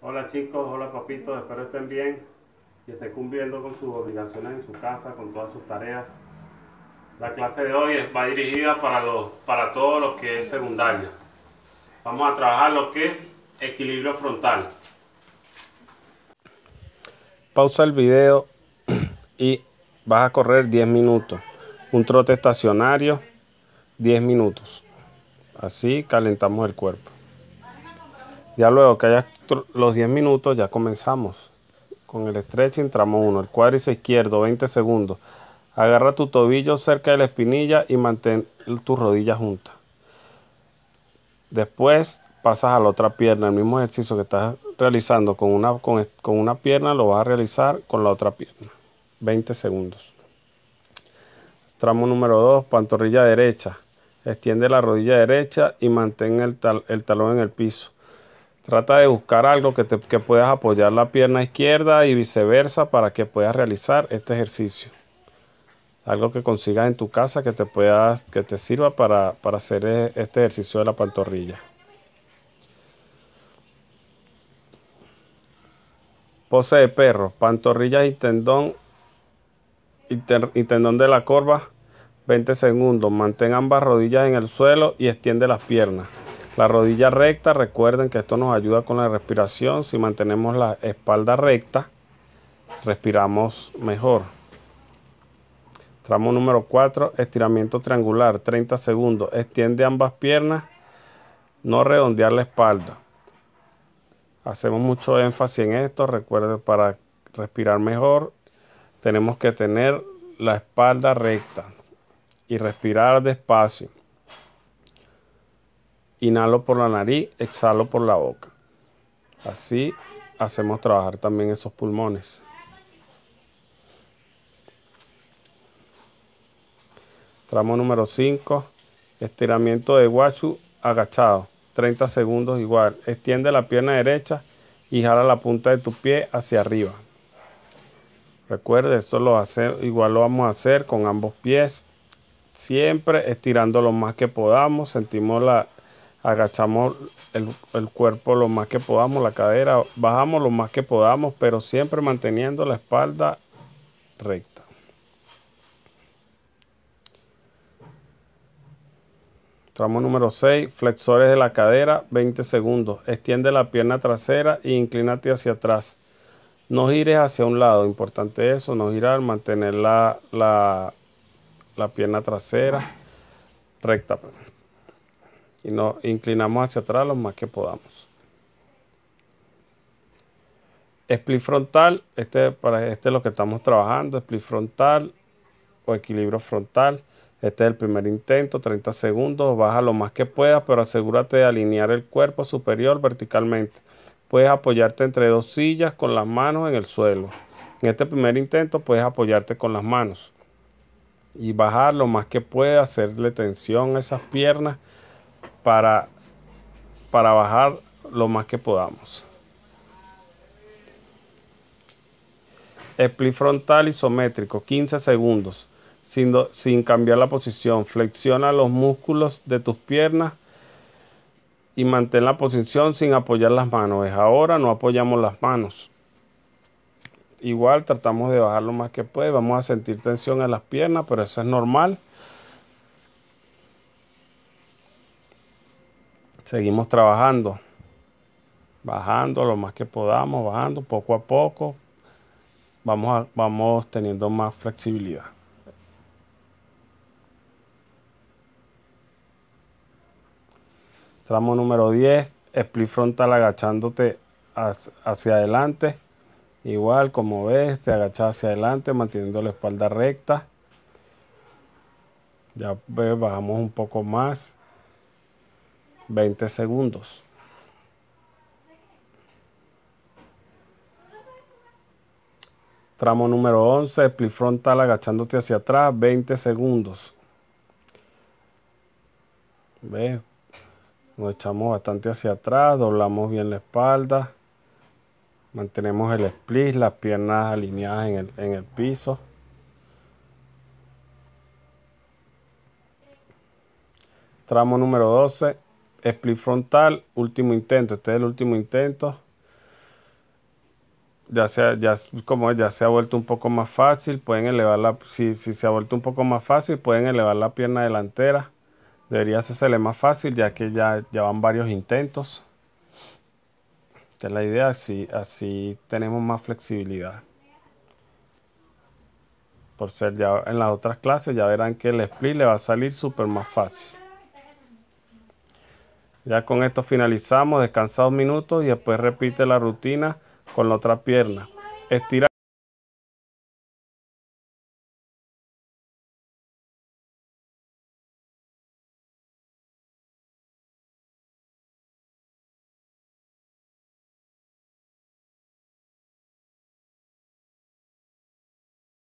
Hola chicos, hola papitos, espero estén bien y estén cumpliendo con sus obligaciones en su casa, con todas sus tareas. La clase de hoy va dirigida para todo lo que es secundaria. Vamos a trabajar lo que es equilibrio frontal. Pausa el video y vas a correr 10 minutos. Un trote estacionario, 10 minutos. Así calentamos el cuerpo. Ya luego que hayas los 10 minutos, ya comenzamos. Con el stretching, tramo 1. El cuádriceps izquierdo, 20 segundos. Agarra tu tobillo cerca de la espinilla y mantén tus rodillas juntas. Después pasas a la otra pierna. El mismo ejercicio que estás realizando con una pierna lo vas a realizar con la otra pierna. 20 segundos. Tramo número 2, pantorrilla derecha. Extiende la rodilla derecha y mantén el talón en el piso. Trata de buscar algo que puedas apoyar la pierna izquierda y viceversa para que puedas realizar este ejercicio. Algo que consigas en tu casa que te sirva para hacer este ejercicio de la pantorrilla. Pose de perro, pantorrillas y tendón de la corva, 20 segundos. Mantén ambas rodillas en el suelo y extiende las piernas. La rodilla recta, recuerden que esto nos ayuda con la respiración. Si mantenemos la espalda recta, respiramos mejor. Tramo número 4, estiramiento triangular, 30 segundos. Extiende ambas piernas, no redondear la espalda. Hacemos mucho énfasis en esto. Recuerden, para respirar mejor, tenemos que tener la espalda recta y respirar despacio. Inhalo por la nariz, exhalo por la boca. Así hacemos trabajar también esos pulmones. Tramo número 5, estiramiento de guachu agachado, 30 segundos igual. Extiende la pierna derecha y jala la punta de tu pie hacia arriba. Recuerde, esto igual lo vamos a hacer con ambos pies, siempre estirando lo más que podamos. Agachamos el cuerpo lo más que podamos, la cadera, bajamos lo más que podamos, pero siempre manteniendo la espalda recta. Tramo número 6, flexores de la cadera, 20 segundos. Extiende la pierna trasera e inclínate hacia atrás. No gires hacia un lado, importante eso, no girar, mantener la pierna trasera recta. Y nos inclinamos hacia atrás lo más que podamos. Split frontal, este es lo que estamos trabajando, split frontal o equilibrio frontal. Este es el primer intento, 30 segundos, baja lo más que puedas, pero asegúrate de alinear el cuerpo superior verticalmente. Puedes apoyarte entre dos sillas con las manos en el suelo. En este primer intento puedes apoyarte con las manos y bajar lo más que puedas, hacerle tensión a esas piernas para bajar lo más que podamos. Split frontal isométrico, 15 segundos. Sin cambiar la posición. Flexiona los músculos de tus piernas y mantén la posición sin apoyar las manos. Ahora no apoyamos las manos. Igual tratamos de bajar lo más que puede. Vamos a sentir tensión en las piernas, pero eso es normal. Seguimos trabajando. Bajando lo más que podamos, bajando poco a poco. Vamos teniendo más flexibilidad. Tramo número 10, split frontal agachándote hacia adelante. Igual, como ves, te agachas hacia adelante manteniendo la espalda recta. Ya ves, bajamos un poco más. 20 segundos. Tramo número 11, split frontal agachándote hacia atrás, 20 segundos. ¿Ves? Nos echamos bastante hacia atrás, doblamos bien la espalda. Mantenemos el split, las piernas alineadas en el piso. Tramo número 12, split frontal, último intento. Este es el último intento. como ya se ha vuelto un poco más fácil, pueden elevar si se ha vuelto un poco más fácil, pueden elevar la pierna delantera. Debería hacerse más fácil ya que ya van varios intentos. Esta es la idea, así tenemos más flexibilidad. Por ser ya en las otras clases, ya verán que el split le va a salir súper más fácil. Ya con esto finalizamos, descansa 2 minutos y después repite la rutina con la otra pierna. Estira